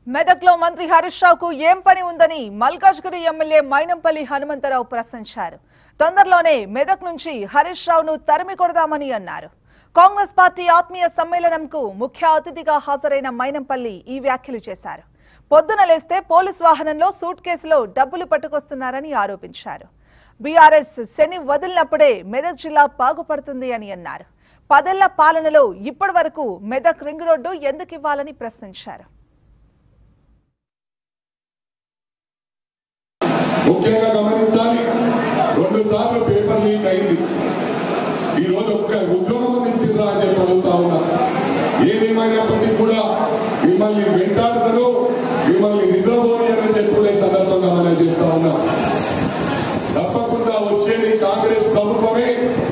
మెదక్లో మంత్రి హరీష్ రావుకు ఏం పని ఉందని మల్కాజ్గిరి ఎమ్మెల్యే మైనంపల్లి హనుమంత రావు ప్రశ్నించారు. తొందరలోనే మెదక్ నుంచి హరీష్ రావును తరిమి కొడదామని అన్నారు. కాంగ్రెస్ పార్టీ ఆత్మీయ సమ్మేళనంకు ముఖ్య అతిథిగా హాజరైన మైనంపల్లి ఈ వ్యాఖ్యలు చేశారు. పొద్దున లేస్తే పోలీస్ వాహనంలో సూట్ కేసులో డబ్బులు పట్టుకొస్తున్నారని ఆరోపించారు. బీఆర్ఎస్ శని వదిలినప్పుడే మెదక్ జిల్లా బాగుపడుతుంది అని అన్నారు. 10 ఏళ్ల పాలనలో ఇప్పటి వరకు మెదక్ రింగ్ రోడ్డు ఎందుకు ఇవ్వాలని ప్రశ్నించారు. ముఖ్యంగా గమనించాలి, 2 సార్లు పేపర్ లీక్ అయింది. ఈ రోజు ఒక్క ఉద్యోగం ఇచ్చిందా అని చెప్పి అడుగుతా ఉన్నా. ఏదేమైనప్పటికీ కూడా మిమ్మల్ని వెంటాడుతారు, మిమ్మల్ని నిద్రపోని అని చెప్పే సందర్భంగా మనం చేస్తా ఉన్నాం. తప్పకుండా వచ్చేది కాంగ్రెస్ ప్రభుత్వమే.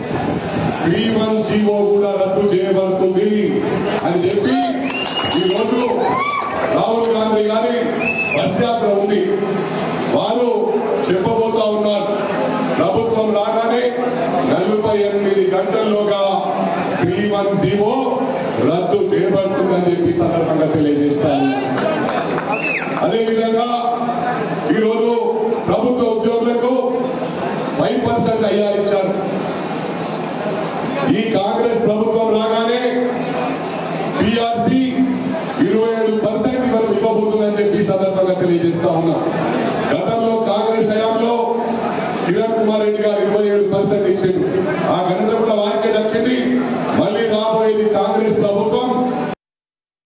3-1 కూడా రద్దు చేయబడుతుంది అని చెప్పి ఈ రోజు రాహుల్ గాంధీ గారి బస్ యాత్ర ఉంది. వారు చెప్పబోతా ఉన్నారు, ప్రభుత్వం రాగానే 48 గంటల్లోగా 3-1 రద్దు చేయబడుతుందని చెప్పి సందర్భంగా తెలియజేస్తాను. అదేవిధంగా ఈరోజు ప్రభుత్వ ఉద్యోగులకు 5% అయ్యా ఇచ్చారు. ఈ కాంగ్రెస్ ప్రభుత్వం రాగానే పిఆర్సీ 27% వరకు ఇవ్వబోతుందని చెప్పి సందర్భంగా తెలియజేస్తా ఉన్నాం. గతంలో కాంగ్రెస్ హయాంలో కిరణ్ కుమార్ రెడ్డి గారు 27% ఇచ్చింది. ఆ ఘనత కూడా వారికే దక్కింది.